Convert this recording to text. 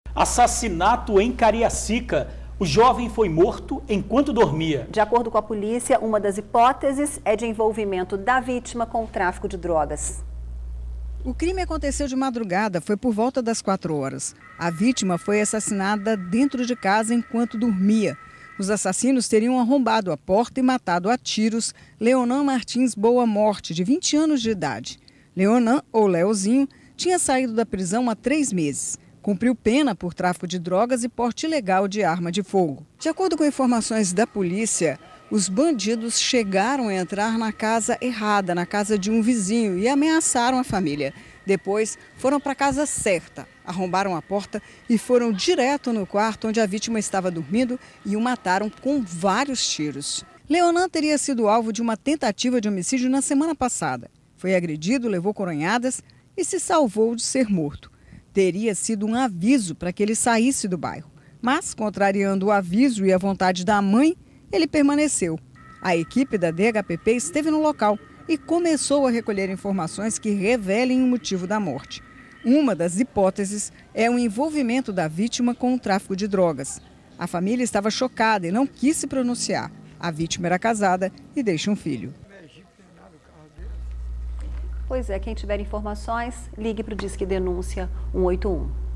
Assassinato em Cariacica. O jovem foi morto enquanto dormia. De acordo com a polícia, uma das hipóteses é de envolvimento da vítima com o tráfico de drogas. O crime aconteceu de madrugada, foi por volta das 4 horas. A vítima foi assassinada dentro de casa enquanto dormia. Os assassinos teriam arrombado a porta e matado a tiros Leonan Martins Boa Morte, de 20 anos de idade. Leonan, ou Leozinho, tinha saído da prisão há 3 meses. Cumpriu pena por tráfico de drogas e porte ilegal de arma de fogo. De acordo com informações da polícia, os bandidos chegaram a entrar na casa errada, na casa de um vizinho, e ameaçaram a família. Depois, foram para a casa certa, arrombaram a porta e foram direto no quarto onde a vítima estava dormindo e o mataram com vários tiros. Leonan teria sido alvo de uma tentativa de homicídio na semana passada. Foi agredido, levou coronhadas e se salvou de ser morto. Teria sido um aviso para que ele saísse do bairro. Mas, contrariando o aviso e a vontade da mãe, ele permaneceu. A equipe da DHPP esteve no local e começou a recolher informações que revelem o motivo da morte. Uma das hipóteses é o envolvimento da vítima com o tráfico de drogas. A família estava chocada e não quis se pronunciar. A vítima era casada e deixa um filho. Pois é, quem tiver informações, ligue para o Disque Denúncia 181.